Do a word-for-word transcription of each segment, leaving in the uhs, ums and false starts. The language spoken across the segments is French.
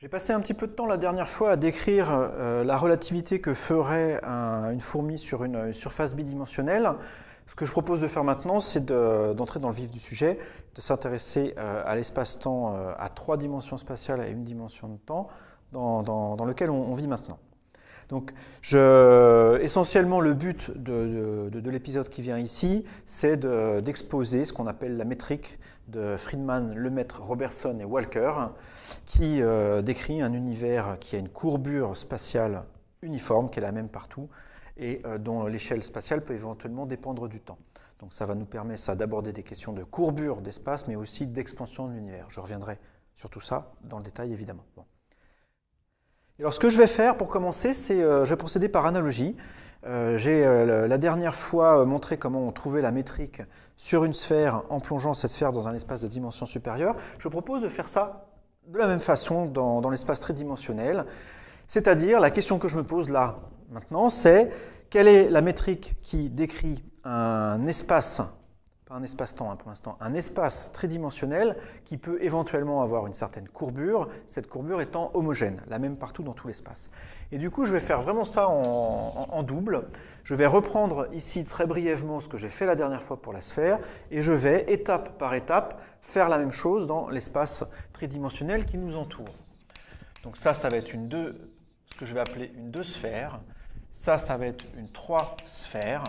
J'ai passé un petit peu de temps la dernière fois à décrire euh, la relativité que ferait un, une fourmi sur une, une surface bidimensionnelle. Ce que je propose de faire maintenant, c'est d'entrer dans le vif du sujet, de s'intéresser euh, à l'espace-temps euh, à trois dimensions spatiales et une dimension de temps dans, dans, dans lequel on, on vit maintenant. Donc, je, essentiellement, le but de, de, de l'épisode qui vient ici, c'est d'exposer ce qu'on appelle la métrique de Friedman, Lemaitre, Robertson et Walker, qui euh, décrit un univers qui a une courbure spatiale uniforme, qui est la même partout, et euh, dont l'échelle spatiale peut éventuellement dépendre du temps. Donc, ça va nous permettre d'aborder des questions de courbure d'espace, mais aussi d'expansion de l'univers. Je reviendrai sur tout ça dans le détail, évidemment. Bon. Alors, ce que je vais faire pour commencer, c'est euh, je vais procéder par analogie. Euh, J'ai euh, la dernière fois montré comment on trouvait la métrique sur une sphère en plongeant cette sphère dans un espace de dimension supérieure. Je propose de faire ça de la même façon dans, dans l'espace tridimensionnel. C'est-à-dire, la question que je me pose là, maintenant, c'est quelle est la métrique qui décrit un espace, pas un espace-temps hein, pour l'instant, un espace tridimensionnel qui peut éventuellement avoir une certaine courbure, cette courbure étant homogène, la même partout dans tout l'espace. Et du coup, je vais faire vraiment ça en, en, en double. Je vais reprendre ici très brièvement ce que j'ai fait la dernière fois pour la sphère, et je vais, étape par étape, faire la même chose dans l'espace tridimensionnel qui nous entoure. Donc ça, ça va être une deux, ce que je vais appeler une deux sphères. Ça, ça va être une trois sphères.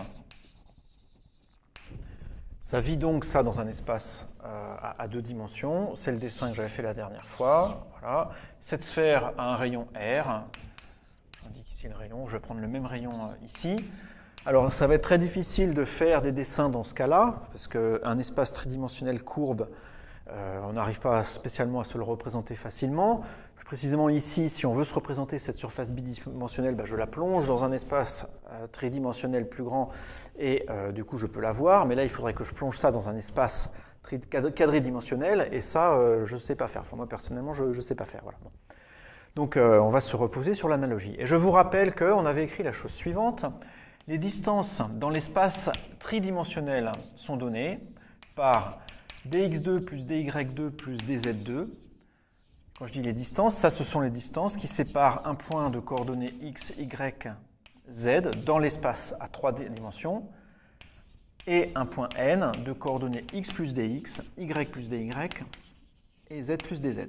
Ça vit donc ça dans un espace euh, à, à deux dimensions. C'est le dessin que j'avais fait la dernière fois. Voilà. Cette sphère a un rayon R. J'indique ici le rayon. Je vais prendre le même rayon euh, ici. Alors, ça va être très difficile de faire des dessins dans ce cas-là, parce qu'un espace tridimensionnel courbe, euh, on n'arrive pas spécialement à se le représenter facilement. Plus précisément ici, si on veut se représenter cette surface bidimensionnelle, ben je la plonge dans un espace euh, tridimensionnel plus grand et euh, du coup je peux la voir. Mais là, il faudrait que je plonge ça dans un espace quadridimensionnel et ça, euh, je ne sais pas faire. Enfin, moi, personnellement, je ne sais pas faire. Voilà. Bon. Donc, euh, on va se reposer sur l'analogie. Et je vous rappelle qu'on avait écrit la chose suivante. Les distances dans l'espace tridimensionnel sont données par d x deux plus d y deux plus d z deux. Quand je dis les distances, ça ce sont les distances qui séparent un point de coordonnées x, y, z dans l'espace à trois dimensions et un point n de coordonnées x plus dx, y plus dy et z plus dz.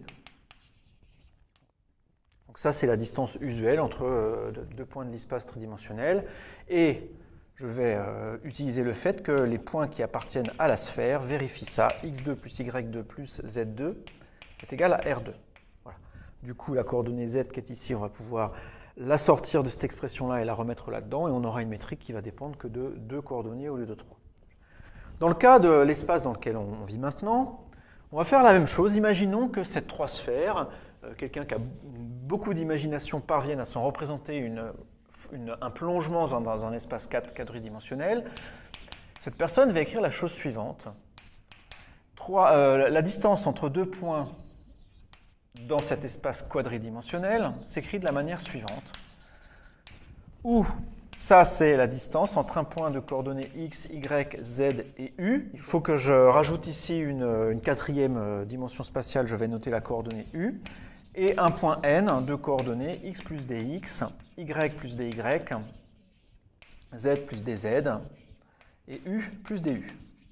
Donc ça c'est la distance usuelle entre euh, deux points de l'espace tridimensionnel et je vais euh, utiliser le fait que les points qui appartiennent à la sphère vérifient ça, x deux plus y deux plus z deux est égal à r deux. Voilà. Du coup, la coordonnée z qui est ici, on va pouvoir la sortir de cette expression-là et la remettre là-dedans, et on aura une métrique qui va dépendre que de deux coordonnées au lieu de trois. Dans le cas de l'espace dans lequel on vit maintenant, on va faire la même chose. Imaginons que cette trois sphères, euh, quelqu'un qui a beaucoup d'imagination parvienne à s'en représenter une, une, un plongement dans, dans un espace quadridimensionnel. Cette personne va écrire la chose suivante. Trois, euh, la distance entre deux points dans cet espace quadridimensionnel s'écrit de la manière suivante. Où ça, c'est la distance entre un point de coordonnées x, y, z et u. Il faut que je rajoute ici une, une quatrième dimension spatiale. Je vais noter la coordonnée u. Et un point n de coordonnées x plus dx, y plus dy, z plus dz et u plus du.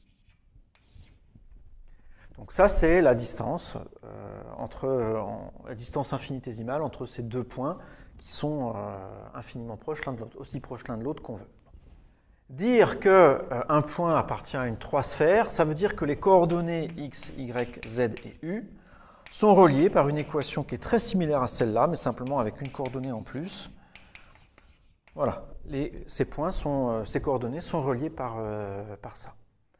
Donc ça, c'est la distance, euh, entre, euh, la distance infinitésimale entre ces deux points qui sont euh, infiniment proches l'un de l'autre, aussi proches l'un de l'autre qu'on veut. Dire qu'un euh, point appartient à une trois sphères, ça veut dire que les coordonnées x, y, z et u sont reliées par une équation qui est très similaire à celle-là, mais simplement avec une coordonnée en plus. Voilà, les, ces points, sont, euh, ces coordonnées sont reliées par, euh, par ça.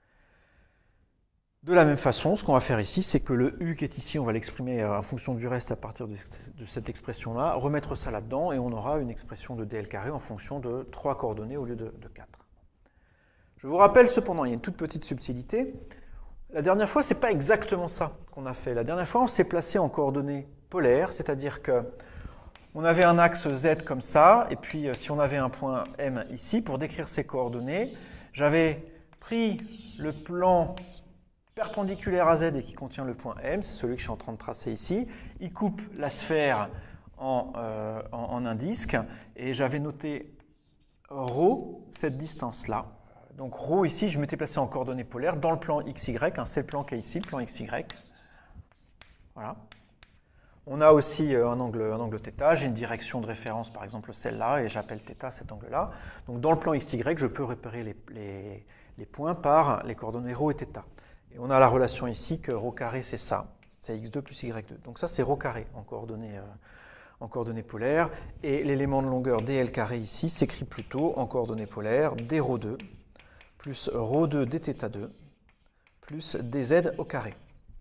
De la même façon, ce qu'on va faire ici, c'est que le u qui est ici, on va l'exprimer en fonction du reste à partir de cette expression-là, remettre ça là-dedans, et on aura une expression de dl carré en fonction de trois coordonnées au lieu de, de quatre. Je vous rappelle cependant, il y a une toute petite subtilité. La dernière fois, ce n'est pas exactement ça qu'on a fait. La dernière fois, on s'est placé en coordonnées polaires, c'est-à-dire que on avait un axe z comme ça, et puis si on avait un point M ici, pour décrire ces coordonnées, j'avais pris le plan perpendiculaire à Z et qui contient le point M, c'est celui que je suis en train de tracer ici. Il coupe la sphère en, euh, en, en un disque, et j'avais noté ρ, cette distance-là. Donc ρ ici, je m'étais placé en coordonnées polaires dans le plan X Y, hein, c'est le plan qui est ici, le plan X Y. Voilà. On a aussi un angle, un angle θ, j'ai une direction de référence, par exemple celle-là, et j'appelle θ cet angle-là. Donc dans le plan X Y, je peux repérer les, les, les points par les coordonnées ρ et θ. Et on a la relation ici que ρ carré, c'est ça, c'est x deux plus y deux. Donc ça, c'est ρ carré en coordonnées, euh, en coordonnées polaires. Et l'élément de longueur dl carré ici s'écrit plutôt en coordonnées polaires d ρ deux plus ρ deux dθ deux plus dz au carré.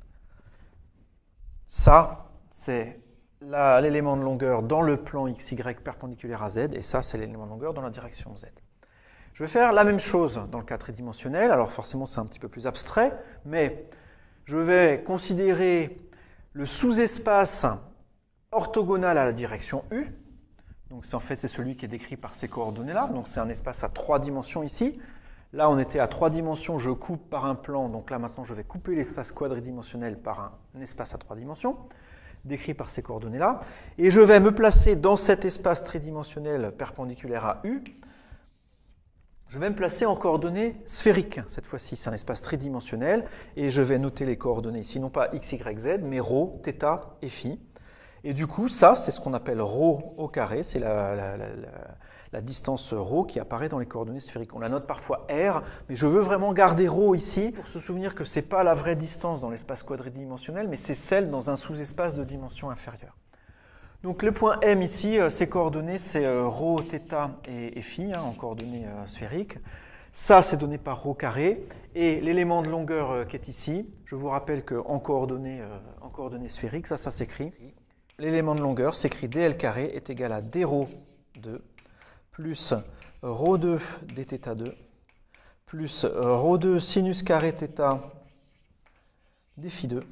Ça, c'est l'élément de longueur dans le plan xy perpendiculaire à z, et ça, c'est l'élément de longueur dans la direction z. Je vais faire la même chose dans le cas tridimensionnel. Alors forcément, c'est un petit peu plus abstrait, mais je vais considérer le sous-espace orthogonal à la direction U. Donc en fait, c'est celui qui est décrit par ces coordonnées-là. Donc c'est un espace à trois dimensions ici. Là, on était à trois dimensions, je coupe par un plan. Donc là, maintenant, je vais couper l'espace quadridimensionnel par un, un espace à trois dimensions, décrit par ces coordonnées-là. Et je vais me placer dans cet espace tridimensionnel perpendiculaire à U. Je vais me placer en coordonnées sphériques. Cette fois-ci, c'est un espace tridimensionnel. Et je vais noter les coordonnées ici, non pas x, y, z, mais ρ, θ et φ. Et du coup, ça, c'est ce qu'on appelle ρ au carré. C'est la, la, la, la, la distance ρ qui apparaît dans les coordonnées sphériques. On la note parfois R, mais je veux vraiment garder ρ ici pour se souvenir que ce n'est pas la vraie distance dans l'espace quadridimensionnel, mais c'est celle dans un sous-espace de dimension inférieure. Donc le point M ici, ses coordonnées, c'est ρ, θ et, et φ, hein, en coordonnées euh, sphériques. Ça, c'est donné par ρ carré. Et l'élément de longueur euh, qui est ici, je vous rappelle qu'en coordonnées, euh, en coordonnées sphériques, ça, ça s'écrit. L'élément de longueur s'écrit dl carré est égal à d ρ deux plus ρ deux dθ deux plus ρ deux sinus carré θ d φ deux.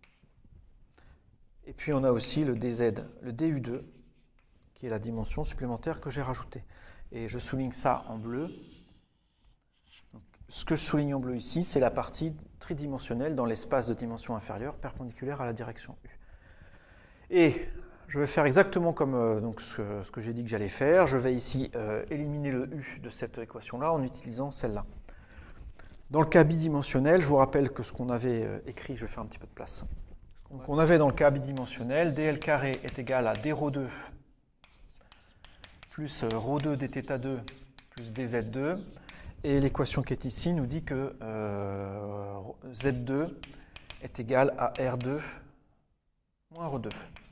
Et puis on a aussi le dz, le d u deux, qui est la dimension supplémentaire que j'ai rajoutée. Et je souligne ça en bleu. Donc, ce que je souligne en bleu ici, c'est la partie tridimensionnelle dans l'espace de dimension inférieure perpendiculaire à la direction U. Et je vais faire exactement comme euh, donc, ce, ce que j'ai dit que j'allais faire. Je vais ici euh, éliminer le U de cette équation-là en utilisant celle-là. Dans le cas bidimensionnel, je vous rappelle que ce qu'on avait euh, écrit, je vais faire un petit peu de place. Donc on avait dans le cas bidimensionnel, dl carré est égal à d ρ deux plus ρ deux dθ deux plus dz deux. Et l'équation qui est ici nous dit que euh, z deux est égal à r deux moins ρ deux.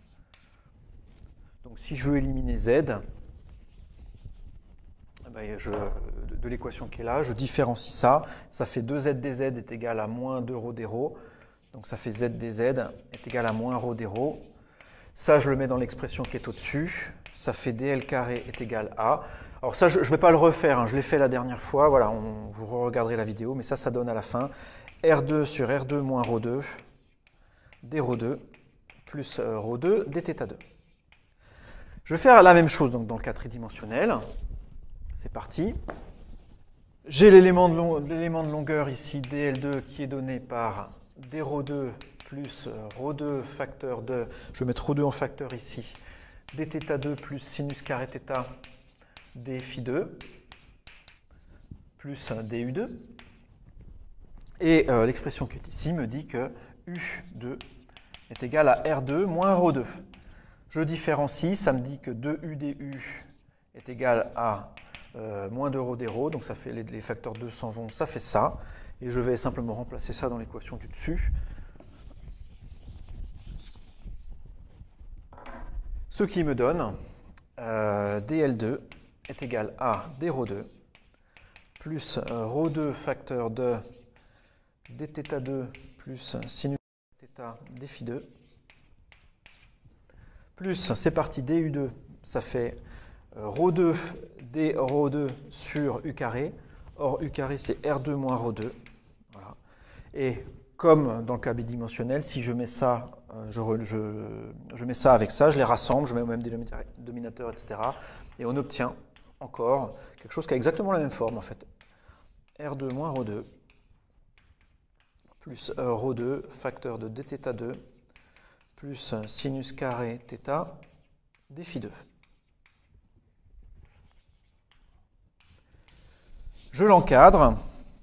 Donc si je veux éliminer z, ben je, de, de l'équation qui est là, je différencie ça. Ça fait deux z dz est égal à moins deux ρ d ρ. Donc ça fait z dz est égal à moins ρ d ρ. Ça, je le mets dans l'expression qui est au-dessus. Ça fait dl carré est égal à... Alors ça, je ne vais pas le refaire, hein, je l'ai fait la dernière fois. Voilà, on, vous regarderez la vidéo, mais ça, ça donne à la fin r deux sur r deux moins ρ deux, d ρ deux, plus ρ deux, dθ deux. Je vais faire la même chose donc, dans le cas tridimensionnel. C'est parti. J'ai l'élément de, long, l'élément de longueur ici, d l deux, qui est donné par d ρ deux plus ρ deux facteur de, je vais mettre ρ deux en facteur ici, dθ deux plus sinus carré θ d φ deux plus d u deux. Et euh, l'expression qui est ici me dit que u deux est égal à r deux moins ρ deux. Je différencie, ça me dit que deux u du est égal à euh, moins deux ρ d ρ, donc ça fait les, les facteurs deux s'en vont, ça fait ça. Et je vais simplement remplacer ça dans l'équation du dessus. Ce qui me donne euh, d l deux est égal à d ρ deux plus euh, ρ deux facteur de dθ deux plus sinus θ d φ deux plus, c'est parti, d u deux, ça fait euh, ρ deux d ρ deux sur u carré. Or, u carré, c'est r deux moins ρ deux. Voilà. Et comme dans le cas bidimensionnel, si je mets ça, euh, je, je, je mets ça avec ça, je les rassemble, je mets au même dénominateur, et cetera. Et on obtient encore quelque chose qui a exactement la même forme, en fait. r deux moins ρ deux plus euh, rho deux, facteur de dθ deux, plus sinus carré θ, d phi deux. Je l'encadre.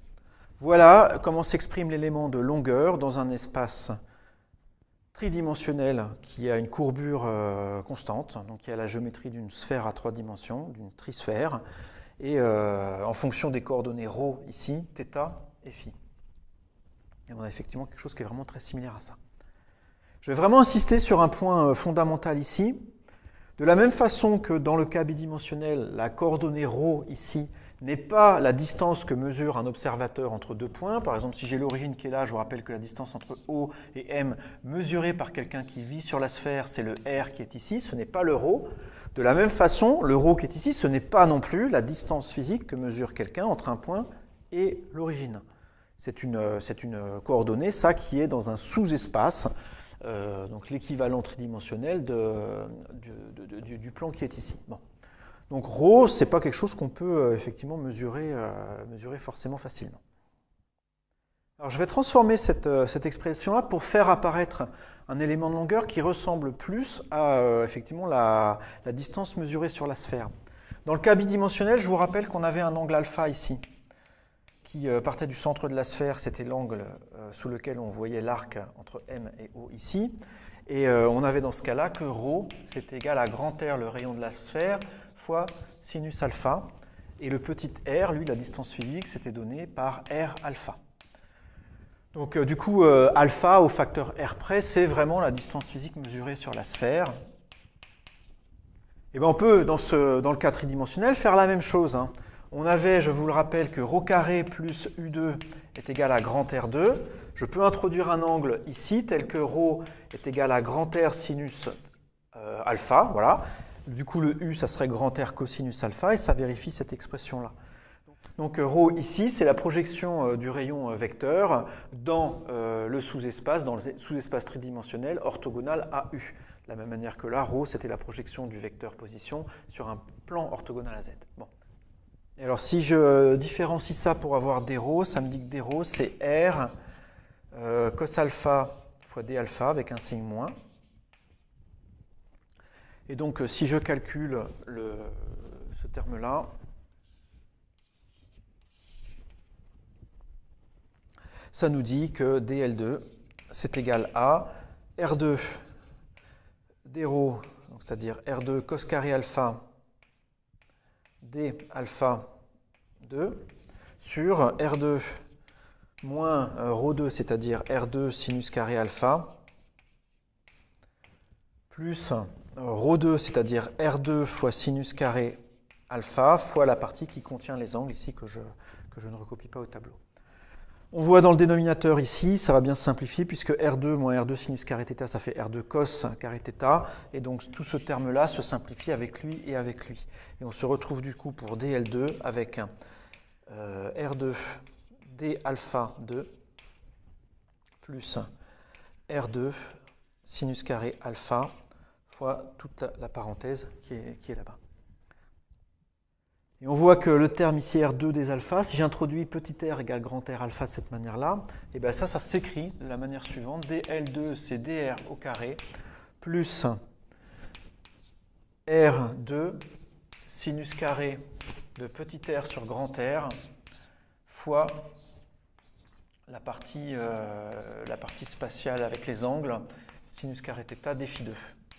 Voilà comment s'exprime l'élément de longueur dans un espace tridimensionnel qui a une courbure euh, constante, donc qui a la géométrie d'une sphère à trois dimensions, d'une trisphère, et euh, en fonction des coordonnées ρ ici, θ et phi. Et on a effectivement quelque chose qui est vraiment très similaire à ça. Je vais vraiment insister sur un point fondamental ici. De la même façon que dans le cas bidimensionnel, la coordonnée ρ ici n'est pas la distance que mesure un observateur entre deux points. Par exemple, si j'ai l'origine qui est là, je vous rappelle que la distance entre O et M mesurée par quelqu'un qui vit sur la sphère, c'est le R qui est ici, ce n'est pas le ρ. De la même façon, le ρ qui est ici, ce n'est pas non plus la distance physique que mesure quelqu'un entre un point et l'origine. C'est une, c'est une coordonnée, ça, qui est dans un sous-espace, euh, donc l'équivalent tridimensionnel de, de, de, de, du plan qui est ici. Bon. Donc ρ, ce n'est pas quelque chose qu'on peut euh, effectivement mesurer, euh, mesurer forcément facilement. Alors je vais transformer cette, euh, cette expression-là pour faire apparaître un élément de longueur qui ressemble plus à euh, effectivement la, la distance mesurée sur la sphère. Dans le cas bidimensionnel, je vous rappelle qu'on avait un angle alpha ici, qui euh, partait du centre de la sphère, c'était l'angle euh, sous lequel on voyait l'arc entre M et O ici. Et euh, on avait dans ce cas-là que ρ, c'est égal à grand R, le rayon de la sphère, fois sinus alpha. Et le petit r, lui, la distance physique, c'était donné par R alpha. Donc euh, du coup, euh, alpha au facteur R près, c'est vraiment la distance physique mesurée sur la sphère. Et bien on peut, dans, ce, dans le cas tridimensionnel, faire la même chose. Hein. On avait, je vous le rappelle, que ρ carré plus U deux est égal à grand R deux. Je peux introduire un angle ici, tel que ρ est égal à grand R sinus euh, alpha, voilà. Du coup, le U, ça serait grand R cosinus alpha, et ça vérifie cette expression-là. Donc, ρ ici, c'est la projection du rayon vecteur dans euh, le sous-espace, dans le sous-espace tridimensionnel orthogonal à U. De la même manière que là, ρ, c'était la projection du vecteur position sur un plan orthogonal à Z. Bon. Et alors, si je différencie ça pour avoir d ρ, ça me dit que d ρ, c'est R euh, cos alpha fois d alpha avec un signe moins. Et donc, si je calcule le, ce terme-là, ça nous dit que d L deux, c'est égal à R deux d ρ, c'est-à-dire R deux cos carré alpha d alpha deux, sur R deux moins ρ deux, c'est-à-dire R deux sinus carré alpha, plus ρ deux, c'est-à-dire R deux fois sinus carré alpha, fois la partie qui contient les angles ici que je, que je ne recopie pas au tableau. On voit dans le dénominateur ici, ça va bien se simplifier, puisque R deux moins R deux sinus carré θ, ça fait R deux cos carré θ, et donc tout ce terme-là se simplifie avec lui et avec lui. Et on se retrouve du coup pour d L deux avec un euh, R deux d alpha deux plus R deux sinus carré alpha fois toute la, la parenthèse qui est, qui est là-bas. Et on voit que le terme ici R deux des alphas, si j'introduis petit r égale grand R alpha de cette manière-là, et bien ça, ça s'écrit de la manière suivante. d L deux, c'est dr au carré, plus R deux sinus carré de petit r sur grand R, fois la partie, euh, la partie spatiale avec les angles, sinus carré θ d phi deux.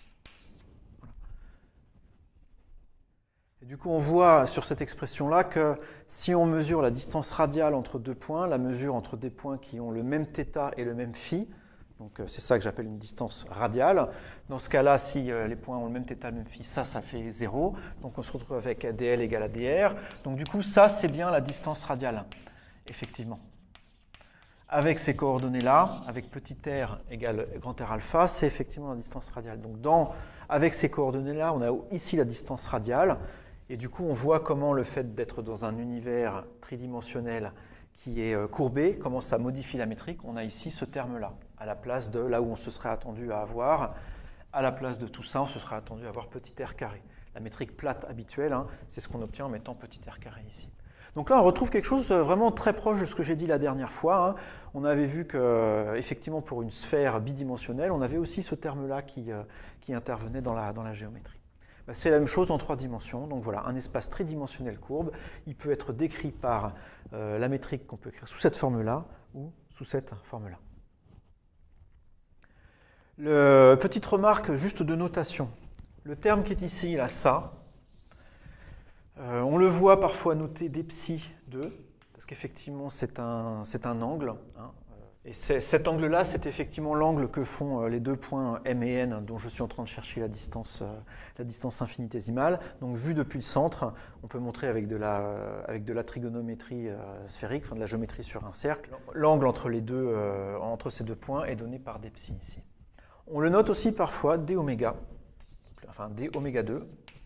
Et du coup, on voit sur cette expression-là que si on mesure la distance radiale entre deux points, la mesure entre des points qui ont le même θ et le même phi, donc c'est ça que j'appelle une distance radiale. Dans ce cas-là, si les points ont le même θ, le même phi, ça, ça fait zéro. Donc on se retrouve avec dl égale à dr. Donc du coup, ça, c'est bien la distance radiale, effectivement. Avec ces coordonnées-là, avec petit r égale grand R alpha, c'est effectivement la distance radiale. Donc dans, avec ces coordonnées-là, on a ici la distance radiale. Et du coup, on voit comment le fait d'être dans un univers tridimensionnel qui est courbé, comment ça modifie la métrique. On a ici ce terme-là, à la place de là où on se serait attendu à avoir, à la place de tout ça, on se serait attendu à avoir petit r carré. La métrique plate habituelle, hein, c'est ce qu'on obtient en mettant petit r carré ici. Donc là, on retrouve quelque chose de vraiment très proche de ce que j'ai dit la dernière fois. Hein. On avait vu que, effectivement, pour une sphère bidimensionnelle, on avait aussi ce terme-là qui, euh, qui intervenait dans la, dans la géométrie. Ben, c'est la même chose en trois dimensions. Donc voilà, un espace tridimensionnel courbe, il peut être décrit par euh, la métrique qu'on peut écrire sous cette forme-là ou sous cette forme-là. Le, petite remarque juste de notation. Le terme qui est ici, là, ça, euh, on le voit parfois noté d'epsi deux, parce qu'effectivement c'est un, c'est un angle. Hein, et cet angle-là, c'est effectivement l'angle que font les deux points M et N, dont je suis en train de chercher la distance, la distance infinitésimale. Donc vu depuis le centre, on peut montrer avec de la, avec de la trigonométrie sphérique, enfin de la géométrie sur un cercle. L'angle entre, les deux, euh, entre ces deux points est donné par d'epsi ici. On le note aussi parfois d oméga, enfin d oméga deux,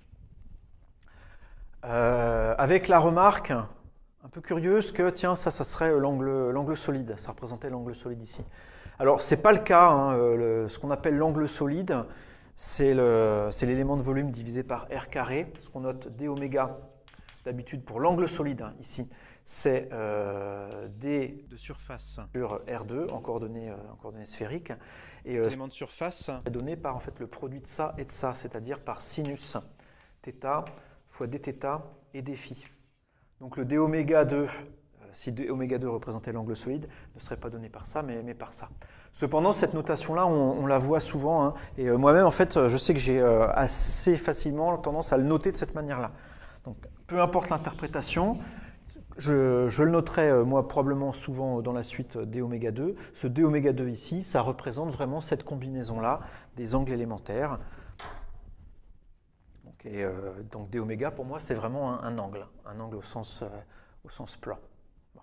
euh, avec la remarque un peu curieuse que, tiens, ça, ça serait l'angle, l'angle solide, ça représentait l'angle solide ici. Alors, ce n'est pas le cas, hein, le, ce qu'on appelle l'angle solide, c'est l'élément de volume divisé par r carré, ce qu'on note d oméga, d'habitude pour l'angle solide, hein, ici, c'est euh, d de surface sur R deux en coordonnées, euh, en coordonnées sphériques. Et euh, l'élément de surface est donné par en fait, le produit de ça et de ça, c'est-à-dire par sinus θ fois dθ et dφ. Donc le d oméga deux, euh, si d oméga deux représentait l'angle solide, ne serait pas donné par ça, mais, mais par ça. Cependant, cette notation-là, on, on la voit souvent. Hein, et euh, moi-même, en fait, je sais que j'ai euh, assez facilement tendance à le noter de cette manière-là. Donc, peu importe l'interprétation, je, je le noterai, euh, moi, probablement souvent dans la suite d oméga deux. Ce d oméga deux ici, ça représente vraiment cette combinaison-là des angles élémentaires. Donc, et, euh, donc d oméga, pour moi, c'est vraiment un, un angle, un angle au sens, euh, au sens plan. Bon.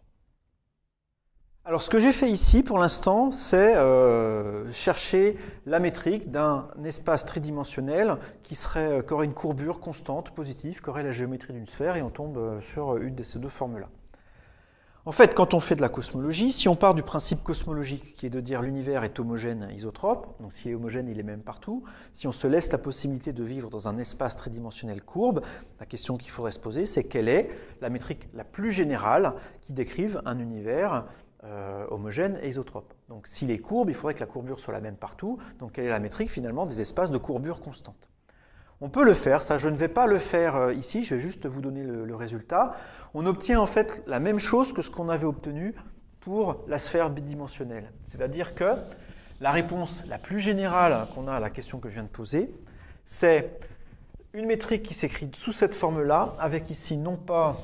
Alors, ce que j'ai fait ici, pour l'instant, c'est euh, chercher la métrique d'un espace tridimensionnel qui, serait, qui aurait une courbure constante, positive, qui aurait la géométrie d'une sphère, et on tombe sur une de ces deux formes-là. En fait, quand on fait de la cosmologie, si on part du principe cosmologique qui est de dire l'univers est homogène, isotrope, donc s'il est homogène, il est même partout, si on se laisse la possibilité de vivre dans un espace tridimensionnel courbe, la question qu'il faudrait se poser, c'est quelle est la métrique la plus générale qui décrive un univers euh, homogène et isotrope. Donc s'il est courbe, il faudrait que la courbure soit la même partout, donc quelle est la métrique finalement des espaces de courbure constante. On peut le faire, ça je ne vais pas le faire ici, je vais juste vous donner le, le résultat. On obtient en fait la même chose que ce qu'on avait obtenu pour la sphère bidimensionnelle. C'est-à-dire que la réponse la plus générale qu'on a à la question que je viens de poser, c'est une métrique qui s'écrit sous cette forme-là, avec ici non pas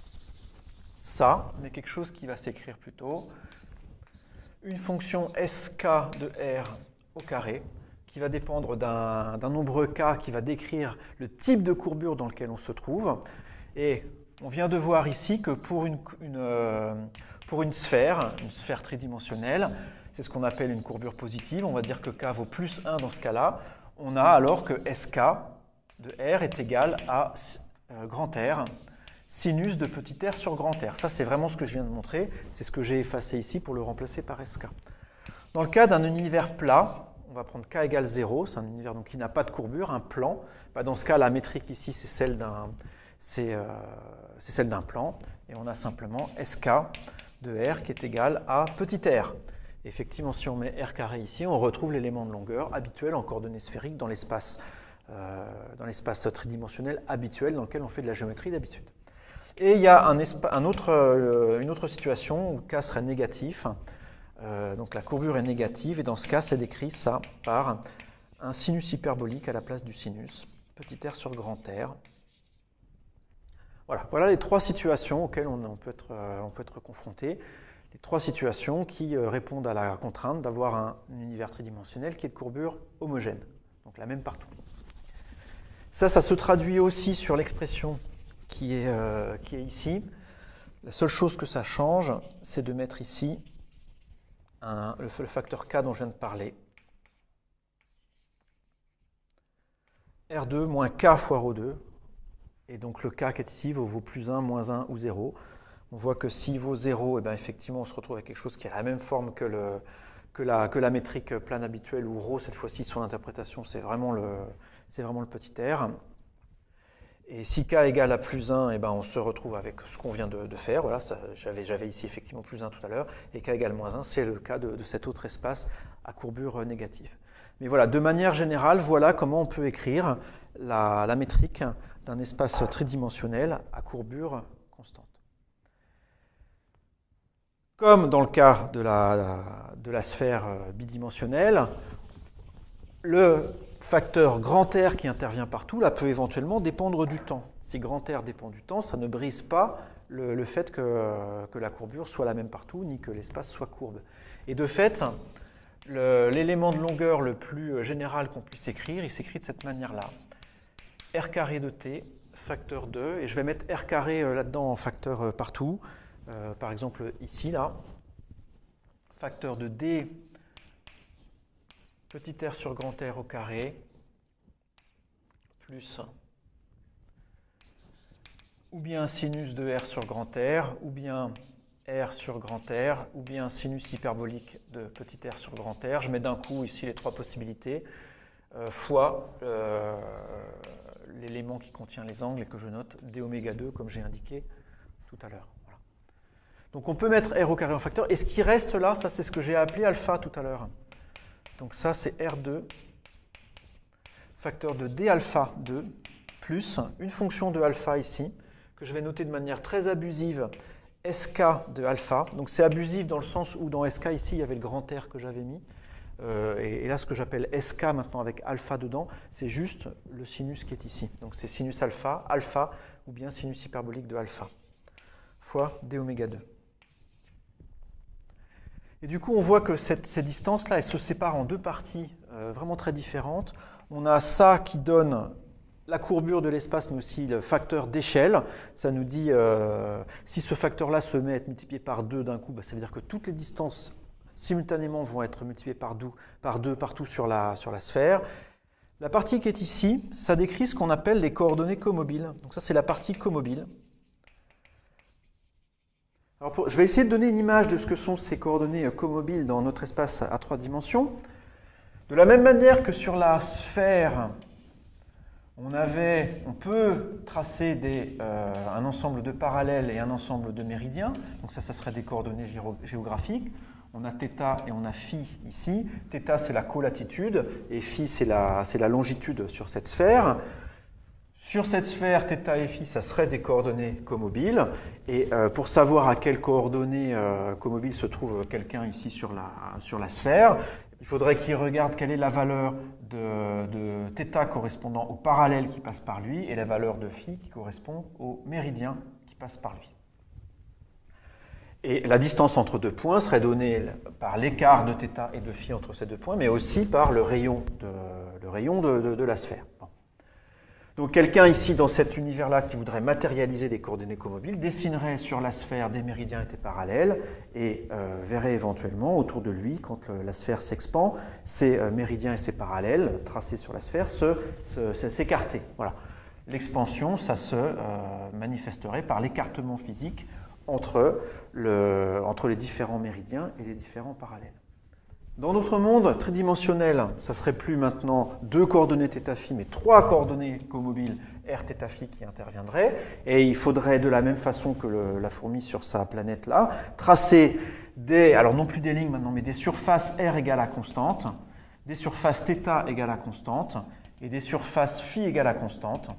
ça, mais quelque chose qui va s'écrire plutôt une fonction sk de r au carré, qui va dépendre d'un nombre k qui va décrire le type de courbure dans lequel on se trouve. Et on vient de voir ici que pour une, une, euh, pour une sphère, une sphère tridimensionnelle, c'est ce qu'on appelle une courbure positive, on va dire que k vaut plus un dans ce cas-là, on a alors que sk de r est égal à euh, grand R, sinus de petit r sur grand R. Ça, c'est vraiment ce que je viens de montrer, c'est ce que j'ai effacé ici pour le remplacer par sk. Dans le cas d'un univers plat, on va prendre k égale zéro, c'est un univers donc, qui n'a pas de courbure, un plan. Bah, dans ce cas, la métrique ici, c'est celle d'un c'est, euh, c'est celle d'un plan. Et on a simplement sk de r qui est égal à petit r. Et effectivement, si on met r carré ici, on retrouve l'élément de longueur habituel en coordonnées sphériques dans l'espace euh, dans l'espace tridimensionnel habituel dans lequel on fait de la géométrie d'habitude. Et il y a un, un autre, euh, une autre situation où k serait négatif. Euh, donc la courbure est négative, et dans ce cas, c'est décrit ça par un sinus hyperbolique à la place du sinus, petit r sur grand R. Voilà, voilà les trois situations auxquelles on, on, peut, être, euh, on peut être confronté, les trois situations qui euh, répondent à la contrainte d'avoir un, un univers tridimensionnel qui est de courbure homogène, donc la même partout. Ça, ça se traduit aussi sur l'expression qui est, euh, qui est ici. La seule chose que ça change, c'est de mettre ici Un, le, le facteur k dont je viens de parler, R deux moins k fois ρ deux, et donc le k qui est ici vaut, vaut plus un, moins un ou zéro. On voit que s'il vaut zéro, et bien effectivement on se retrouve avec quelque chose qui a la même forme que, le, que, la, que la métrique plane habituelle, où ρ cette fois-ci son interprétation c'est vraiment, vraiment le petit r. Et si k égale à plus un, eh ben on se retrouve avec ce qu'on vient de, de faire. Voilà, j'avais ici effectivement plus un tout à l'heure. Et k égale moins un, c'est le cas de, de cet autre espace à courbure négative. Mais voilà, de manière générale, voilà comment on peut écrire la, la métrique d'un espace tridimensionnel à courbure constante. Comme dans le cas de la, de la sphère bidimensionnelle, le facteur grand R qui intervient partout, là, peut éventuellement dépendre du temps. Si grand R dépend du temps, ça ne brise pas le, le fait que, que la courbure soit la même partout, ni que l'espace soit courbe. Et de fait, l'élément de longueur le plus général qu'on puisse écrire, il s'écrit de cette manière-là. R carré de t, facteur deux, et je vais mettre R carré là-dedans en facteur partout. Euh, par exemple, ici, là, facteur de d, petit r sur grand R au carré, plus ou bien sinus de R sur grand R, ou bien R sur grand R, ou bien sinus hyperbolique de petit r sur grand R. Je mets d'un coup ici les trois possibilités, euh, fois euh, l'élément qui contient les angles et que je note d oméga deux comme j'ai indiqué tout à l'heure. Voilà. Donc on peut mettre R au carré en facteur, et ce qui reste là, ça c'est ce que j'ai appelé alpha tout à l'heure. Donc ça c'est R deux, facteur de d alpha deux, plus une fonction de alpha ici, que je vais noter de manière très abusive, sk de alpha. Donc c'est abusif dans le sens où dans sk ici il y avait le grand R que j'avais mis. Euh, et, et là ce que j'appelle sk maintenant avec alpha dedans, c'est juste le sinus qui est ici. Donc c'est sinus alpha, alpha ou bien sinus hyperbolique de alpha, fois d oméga deux. Et du coup on voit que cette, ces distances-là, elles se séparent en deux parties euh, vraiment très différentes. On a ça qui donne la courbure de l'espace, mais aussi le facteur d'échelle. Ça nous dit, euh, si ce facteur-là se met à être multiplié par deux d'un coup, bah, ça veut dire que toutes les distances simultanément vont être multipliées par deux, par deux partout sur la, sur la sphère. La partie qui est ici, ça décrit ce qu'on appelle les coordonnées comobiles. Donc ça, c'est la partie comobile. Alors pour, je vais essayer de donner une image de ce que sont ces coordonnées comobiles dans notre espace à trois dimensions. De la même manière que sur la sphère, On, avait, on peut tracer des, euh, un ensemble de parallèles et un ensemble de méridiens. Donc ça, ça serait des coordonnées géographiques. On a θ et on a φ ici. θ, c'est la colatitude et φ, c'est la, c'est la longitude sur cette sphère. Sur cette sphère, θ et φ, ça serait des coordonnées comobiles. Et euh, pour savoir à quelles coordonnées euh, comobiles se trouve quelqu'un ici sur la, sur la sphère, il faudrait qu'il regarde quelle est la valeur de, de θ correspondant au parallèle qui passe par lui et la valeur de φ qui correspond au méridien qui passe par lui. Et la distance entre deux points serait donnée par l'écart de θ et de φ entre ces deux points, mais aussi par le rayon de, le rayon de, de, de la sphère. Bon. Donc quelqu'un ici dans cet univers-là qui voudrait matérialiser des coordonnées comobiles dessinerait sur la sphère des méridiens et des parallèles et euh, verrait éventuellement autour de lui, quand le, la sphère s'expand, ces euh, méridiens et ces parallèles tracés sur la sphère s'écarter. Voilà. L'expansion, ça se euh, manifesterait par l'écartement physique entre, le, entre les différents méridiens et les différents parallèles. Dans notre monde tridimensionnel, ça serait plus maintenant deux coordonnées θ-φ, mais trois coordonnées comobiles r θ-φ qui interviendraient. Et il faudrait, de la même façon que le, la fourmi sur sa planète là, tracer des, alors non plus des lignes maintenant, mais des surfaces r égale à constante, des surfaces θ égale à constante, et des surfaces φ égale à constante.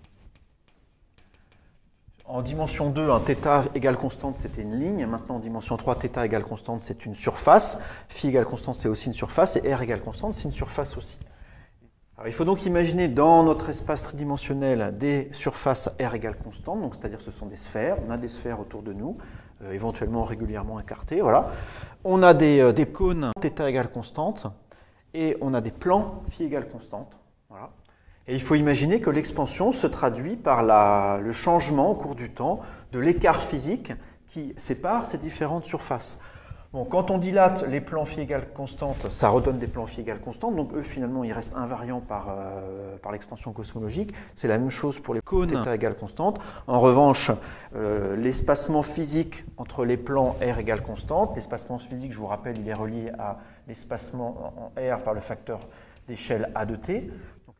En dimension deux, un θ égale constante, c'était une ligne. Maintenant, en dimension trois, θ égale constante, c'est une surface. Φ égale constante, c'est aussi une surface. Et R égale constante, c'est une surface aussi. Alors, il faut donc imaginer dans notre espace tridimensionnel des surfaces R égale constante, donc c'est-à-dire que ce sont des sphères. On a des sphères autour de nous, euh, éventuellement régulièrement écartées. Voilà. On a des, euh, des cônes θ égale constante et on a des plans Φ égale constante. Voilà. Et il faut imaginer que l'expansion se traduit par la, le changement au cours du temps de l'écart physique qui sépare ces différentes surfaces. Bon, quand on dilate les plans Φ égale constante, ça redonne des plans Φ égale constante, donc eux finalement ils restent invariants par, euh, par l'expansion cosmologique. C'est la même chose pour les cônes θ égale constante. En revanche, euh, l'espacement physique entre les plans R égale constante, l'espacement physique, je vous rappelle, il est relié à l'espacement en R par le facteur d'échelle A de t.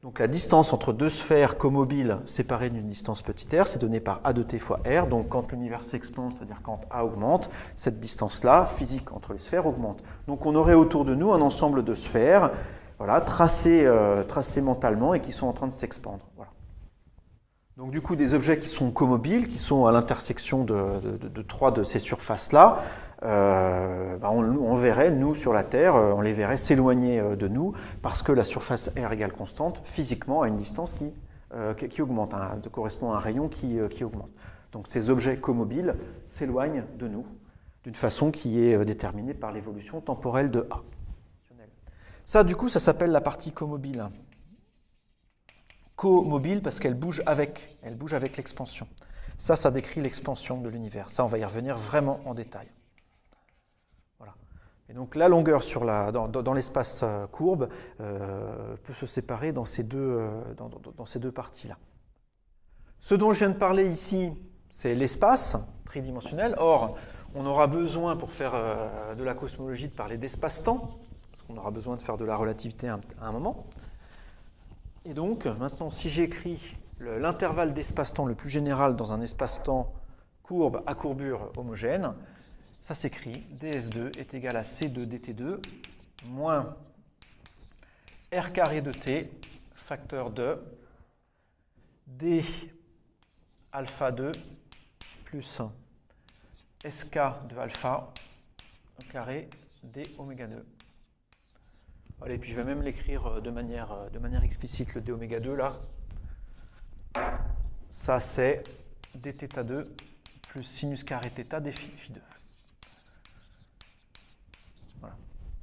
Donc la distance entre deux sphères comobiles séparées d'une distance petit r, c'est donné par a de t fois r. Donc quand l'univers s'expande, c'est-à-dire quand a augmente, cette distance-là, physique entre les sphères, augmente. Donc on aurait autour de nous un ensemble de sphères, voilà, tracées, euh, tracées mentalement et qui sont en train de s'expandre. Voilà. Donc du coup, des objets qui sont comobiles, qui sont à l'intersection de, de, de, de trois de ces surfaces-là, euh, bah on, on verrait, nous, sur la Terre, on les verrait s'éloigner de nous parce que la surface R égale constante, physiquement, à une distance qui, euh, qui, qui augmente, hein, correspond à un rayon qui, euh, qui augmente. Donc ces objets comobiles s'éloignent de nous d'une façon qui est déterminée par l'évolution temporelle de A. Ça, du coup, ça s'appelle la partie comobile. Co-mobile parce qu'elle bouge avec, elle bouge avec l'expansion. Ça, ça décrit l'expansion de l'univers. Ça, on va y revenir vraiment en détail. Voilà. Et donc la longueur sur la, dans, dans l'espace courbe euh, peut se séparer dans ces deux, euh, dans, dans ces deux parties-là. Ce dont je viens de parler ici, c'est l'espace tridimensionnel. Or, on aura besoin, pour faire euh, de la cosmologie, de parler d'espace-temps, parce qu'on aura besoin de faire de la relativité à un, à un moment. Et donc, maintenant, si j'écris l'intervalle d'espace-temps le plus général dans un espace-temps courbe à courbure homogène, ça s'écrit d s deux est égal à c deux d t deux moins r carré de t, facteur de d alpha deux plus sk de alpha au carré d oméga deux. Allez, puis je vais même l'écrire de manière, de manière explicite, le d oméga deux là. Ça c'est d θ deux plus sinus carré θ d phi deux. Voilà.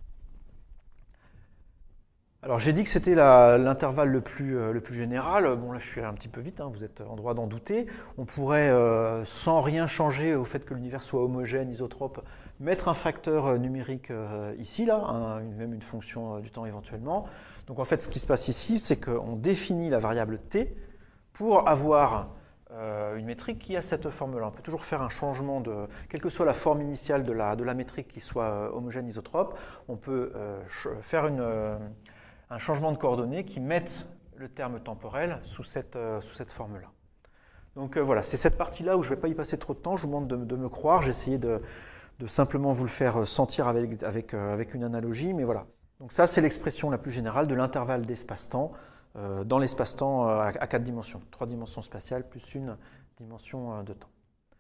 Alors j'ai dit que c'était l'intervalle le plus, euh, le plus général. Bon là je suis allé un petit peu vite, hein, vous êtes en droit d'en douter. On pourrait, euh, sans rien changer au fait que l'univers soit homogène, isotrope, mettre un facteur numérique euh, ici, là, un, même une fonction euh, du temps éventuellement. Donc en fait ce qui se passe ici, c'est qu'on définit la variable t pour avoir euh, une métrique qui a cette forme-là. On peut toujours faire un changement de, quelle que soit la forme initiale de la, de la métrique qui soit euh, homogène isotrope, on peut euh, faire une... Euh, un changement de coordonnées qui mette le terme temporel sous cette, euh, sous cette forme-là. Donc euh, voilà, c'est cette partie-là où je ne vais pas y passer trop de temps, je vous demande de, de me croire, j'ai essayé de, de simplement vous le faire sentir avec, avec, euh, avec une analogie, mais voilà. Donc ça, c'est l'expression la plus générale de l'intervalle d'espace-temps euh, dans l'espace-temps euh, à, à quatre dimensions, trois dimensions spatiales plus une dimension euh, de temps.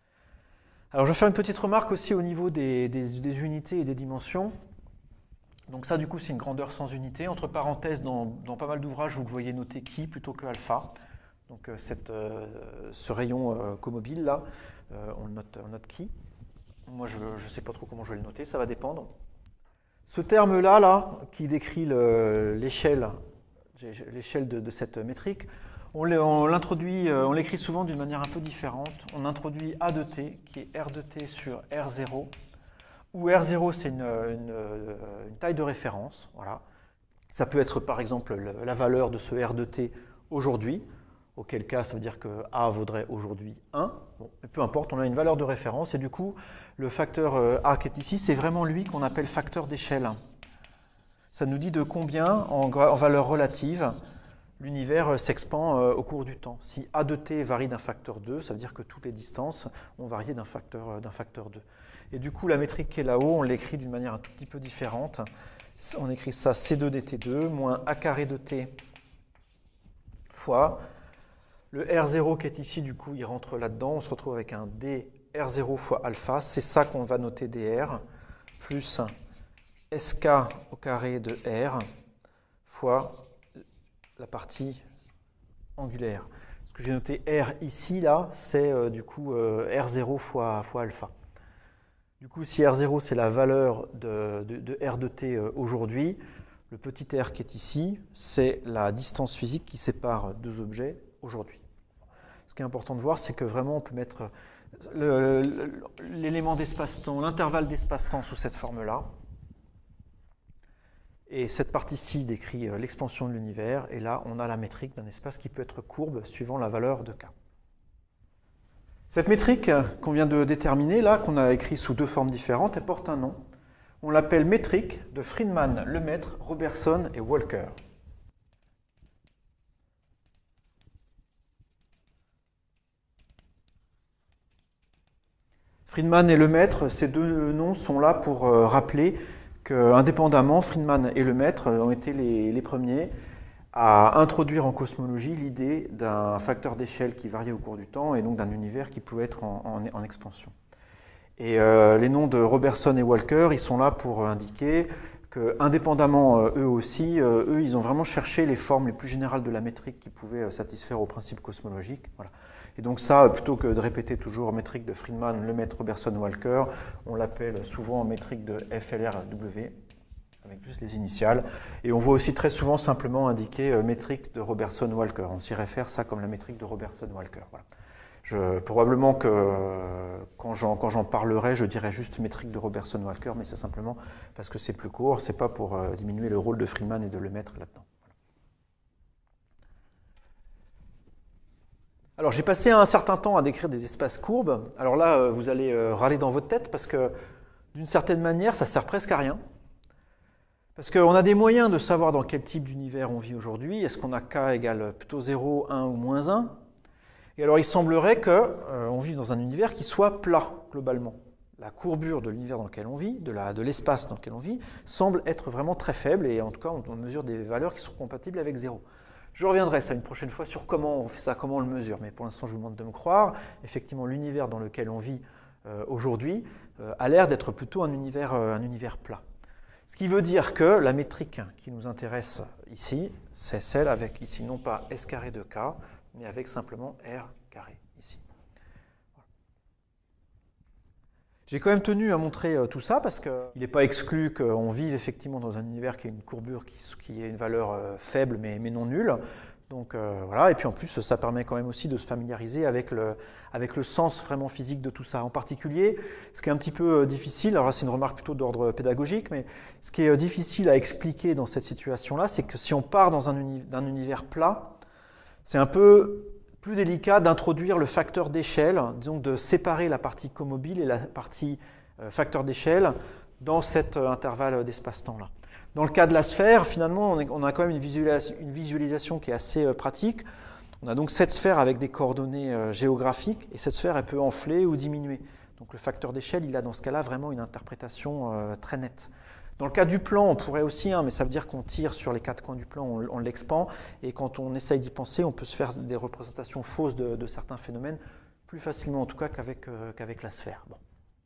Alors je vais faire une petite remarque aussi au niveau des, des, des unités et des dimensions. Donc ça, du coup, c'est une grandeur sans unité. Entre parenthèses, dans, dans pas mal d'ouvrages, vous le voyez noter chi plutôt que alpha. Donc euh, cette, euh, ce rayon euh, comobile, là, euh, on, le note, on note chi. Moi, je ne sais pas trop comment je vais le noter, ça va dépendre. Ce terme-là, là, qui décrit l'échelle l'échelle de, de cette métrique, on l'introduit, on l'écrit souvent d'une manière un peu différente. On introduit a de t, qui est r de t sur r zéro, où r zéro, c'est une, une, une taille de référence. Voilà. Ça peut être, par exemple, la valeur de ce r de t aujourd'hui, auquel cas, ça veut dire que a vaudrait aujourd'hui un. Bon, peu importe, on a une valeur de référence, et du coup, le facteur a qui est ici, c'est vraiment lui qu'on appelle facteur d'échelle. Ça nous dit de combien, en, en valeur relative, l'univers s'expand au cours du temps. Si a de t varie d'un facteur deux, ça veut dire que toutes les distances ont varié d'un facteur, d'un facteur deux. Et du coup, la métrique qui est là-haut, on l'écrit d'une manière un tout petit peu différente. On écrit ça c deux d t deux moins a carré de t fois le r zéro qui est ici, du coup, il rentre là-dedans. On se retrouve avec un d r zéro fois alpha. C'est ça qu'on va noter dr, plus sk au carré de r fois la partie angulaire. Ce que j'ai noté r ici, là, c'est euh, du coup euh, r zéro fois, fois alpha. Du coup, si r zéro, c'est la valeur de, de, de r de t euh, aujourd'hui, le petit r qui est ici, c'est la distance physique qui sépare deux objets aujourd'hui. Ce qui est important de voir, c'est que vraiment, on peut mettre l'élément d'espace-temps, l'intervalle d'espace-temps sous cette forme-là. Et cette partie-ci décrit l'expansion de l'univers, et là, on a la métrique d'un espace qui peut être courbe suivant la valeur de k. Cette métrique qu'on vient de déterminer, là, qu'on a écrit sous deux formes différentes, elle porte un nom. On l'appelle métrique de Friedman, Lemaître, Robertson et Walker. Friedman et Lemaître, ces deux noms sont là pour euh, rappeler qu'indépendamment, Friedman et Lemaître ont été les, les premiers à introduire en cosmologie l'idée d'un facteur d'échelle qui variait au cours du temps et donc d'un univers qui pouvait être en, en, en expansion. Et euh, les noms de Robertson et Walker, ils sont là pour indiquer que, indépendamment euh, eux aussi, euh, eux, ils ont vraiment cherché les formes les plus générales de la métrique qui pouvaient euh, satisfaire aux principes cosmologiques. Voilà. Et donc ça, plutôt que de répéter toujours métrique de Friedman, Lemaître, Robertson, Walker, on l'appelle souvent métrique de F L R W, avec juste les initiales. Et on voit aussi très souvent simplement indiquer euh, métrique de Robertson-Walker. On s'y réfère ça comme la métrique de Robertson-Walker. Voilà. Je, probablement que euh, quand j'en parlerai, je dirai juste métrique de Robertson-Walker, mais c'est simplement parce que c'est plus court, c'est pas pour euh, diminuer le rôle de Friedman et de Lemaître là-dedans. Voilà. Alors j'ai passé un certain temps à décrire des espaces courbes. Alors là, euh, vous allez euh, râler dans votre tête parce que d'une certaine manière, ça sert presque à rien. Parce qu'on a des moyens de savoir dans quel type d'univers on vit aujourd'hui. Est-ce qu'on a k égale plutôt zéro, un ou moins un? Et alors il semblerait qu'on euh, vive dans un univers qui soit plat, globalement. La courbure de l'univers dans lequel on vit, de l'espace dans lequel on vit, semble être vraiment très faible, et en tout cas on, on mesure des valeurs qui sont compatibles avec zéro. Je reviendrai ça une prochaine fois sur comment on fait ça, comment on le mesure, mais pour l'instant je vous demande de me croire. Effectivement, l'univers dans lequel on vit euh, aujourd'hui euh, a l'air d'être plutôt un univers, euh, un univers plat. Ce qui veut dire que la métrique qui nous intéresse ici, c'est celle avec ici non pas S carré de K, mais avec simplement R carré ici. J'ai quand même tenu à montrer tout ça parce qu'il n'est pas exclu qu'on vive effectivement dans un univers qui a une courbure qui, qui ait une valeur faible mais, mais non nulle. Donc euh, voilà, et puis en plus ça permet quand même aussi de se familiariser avec le, avec le sens vraiment physique de tout ça. En particulier, ce qui est un petit peu difficile, alors là c'est une remarque plutôt d'ordre pédagogique, mais ce qui est difficile à expliquer dans cette situation-là, c'est que si on part dans un, uni, d'un univers plat, c'est un peu plus délicat d'introduire le facteur d'échelle, disons de séparer la partie commobile et la partie euh, facteur d'échelle dans cet euh, intervalle d'espace-temps-là. Dans le cas de la sphère, finalement, on a quand même une visualisation, une visualisation qui est assez euh, pratique. On a donc cette sphère avec des coordonnées euh, géographiques, et cette sphère, elle peut enfler ou diminuer. Donc le facteur d'échelle, il a dans ce cas-là vraiment une interprétation euh, très nette. Dans le cas du plan, on pourrait aussi, hein, mais ça veut dire qu'on tire sur les quatre coins du plan, on, on l'expand, et quand on essaye d'y penser, on peut se faire des représentations fausses de, de certains phénomènes, plus facilement en tout cas qu'avec euh, qu'avec la sphère. Bon.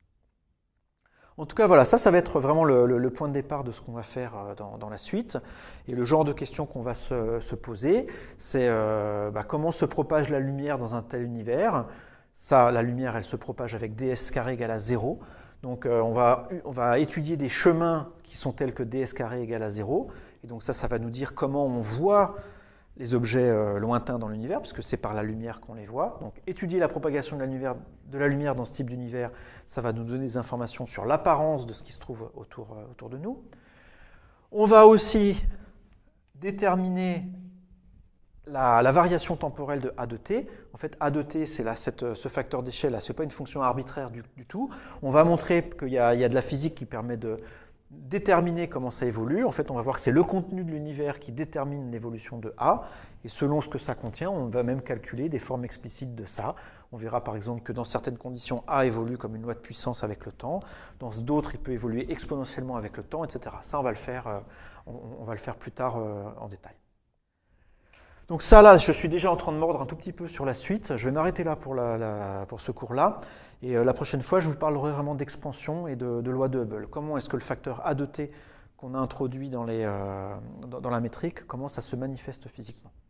En tout cas, voilà, ça, ça va être vraiment le, le, le point de départ de ce qu'on va faire dans, dans la suite. Et le genre de questions qu'on va se, se poser, c'est euh, bah, comment se propage la lumière dans un tel univers. Ça, la lumière, elle se propage avec ds carré égale à zéro. Donc euh, on, va, on va étudier des chemins qui sont tels que ds carré égale à zéro. Et donc ça, ça va nous dire comment on voit les objets euh, lointains dans l'univers, puisque c'est par la lumière qu'on les voit. Donc étudier la propagation de la lumière, de la lumière dans ce type d'univers, ça va nous donner des informations sur l'apparence de ce qui se trouve autour, euh, autour de nous. On va aussi déterminer la, la variation temporelle de A de t. En fait, A de t, c'est là, cette, ce facteur d'échelle, ce n'est pas une fonction arbitraire du, du tout. On va montrer qu'il y, y a de la physique qui permet de déterminer comment ça évolue. En fait, on va voir que c'est le contenu de l'univers qui détermine l'évolution de A, et selon ce que ça contient, on va même calculer des formes explicites de ça. On verra par exemple que dans certaines conditions, A évolue comme une loi de puissance avec le temps, dans d'autres, il peut évoluer exponentiellement avec le temps, et cetera. Ça, on va le faire, euh, on, on va le faire plus tard euh, en détail. Donc ça, là, je suis déjà en train de mordre un tout petit peu sur la suite. Je vais m'arrêter là pour, la, la, pour ce cours-là. Et euh, la prochaine fois, je vous parlerai vraiment d'expansion et de, de loi de Hubble. Comment est-ce que le facteur A de t qu'on a introduit dans, les, euh, dans, dans la métrique, comment ça se manifeste physiquement.